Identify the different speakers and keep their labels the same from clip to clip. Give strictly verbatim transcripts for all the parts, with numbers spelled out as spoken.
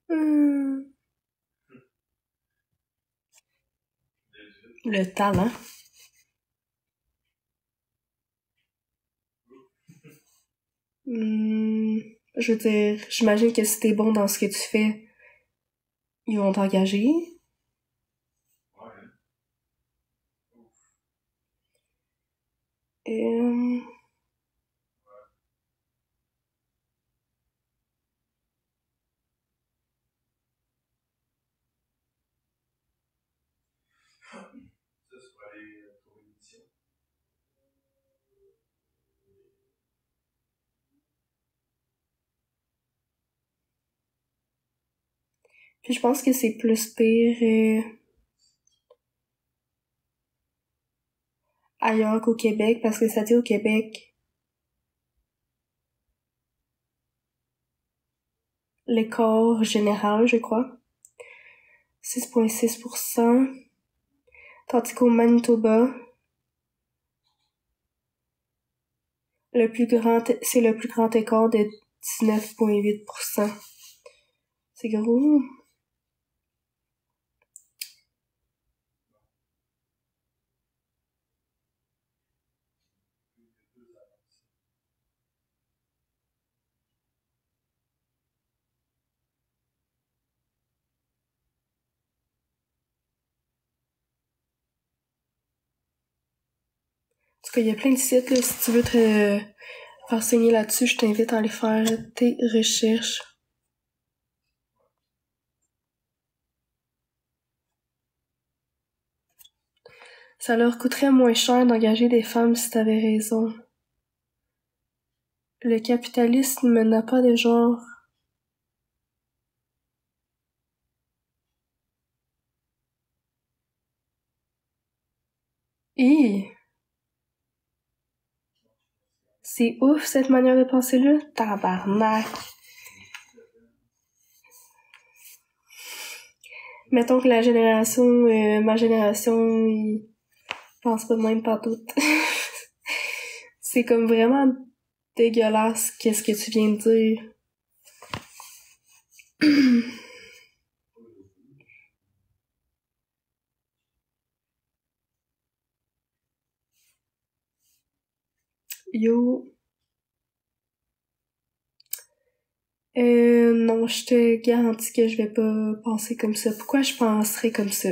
Speaker 1: Hum, Le talent. Hum, Je veux dire, j'imagine que si t'es bon dans ce que tu fais, ils vont t'engager. Et, hum, Puis je pense que c'est plus pire euh, ailleurs qu'au Québec, parce que ça dit au Québec, l'écart général, je crois, six virgule six pour cent, tandis qu'au Manitoba, le plus grand, c'est le plus grand écart de dix-neuf virgule huit pour cent. C'est gros. En tout cas, il y a plein de sites, là, si tu veux te renseigner là-dessus, je t'invite à aller faire tes recherches. Ça leur coûterait moins cher d'engager des femmes si t'avais raison. Le capitalisme n'a pas de genre. Hi! C'est ouf cette manière de penser-là. Tabarnak! Mettons que la génération, euh, ma génération, ils pensent pas de même partout. C'est comme vraiment dégueulasse qu'est-ce que tu viens de dire. Yo. Euh, non, je te garantis que je vais pas penser comme ça. Pourquoi je penserais comme ça?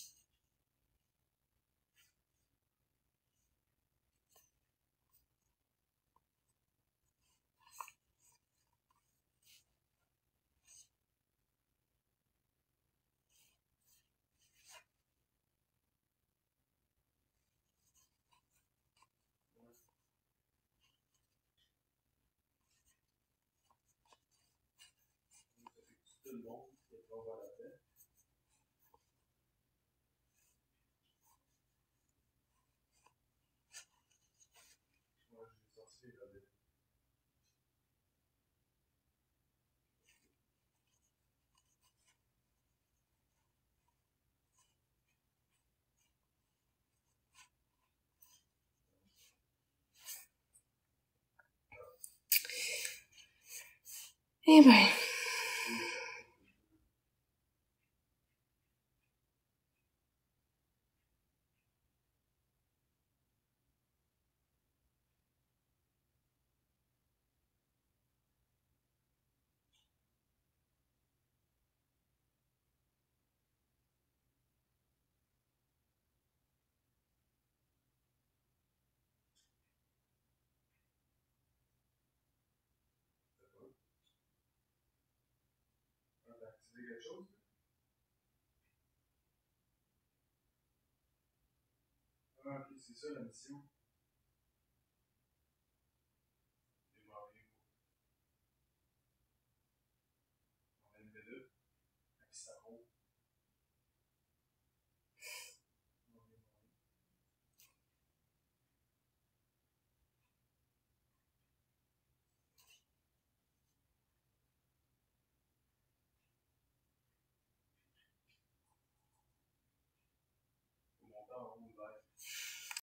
Speaker 1: Eh ben,